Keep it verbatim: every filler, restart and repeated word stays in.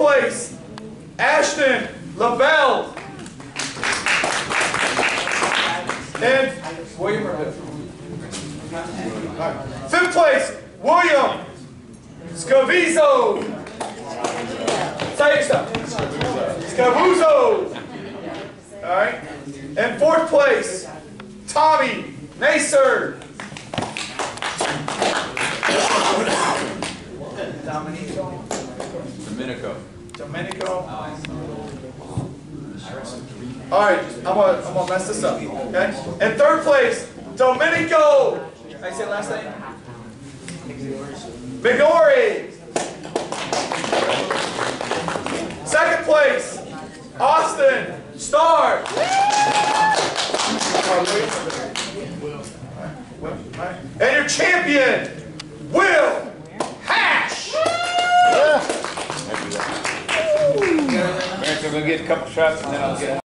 place, Ashton LaBelle. And William or fifth? Fifth place, William Scavizzo. Say your stuff. Scavuzzo. All right. And fourth place, Tommy Nacer. Domenico. Domenico. Domenico. All right, I'm gonna I'm gonna mess this up. Okay. And third place, Domenico. Can I say last name? Migori. Second place, Austin Starr. And your champion, Will Hash. I'm going to get a couple shots and then I'll get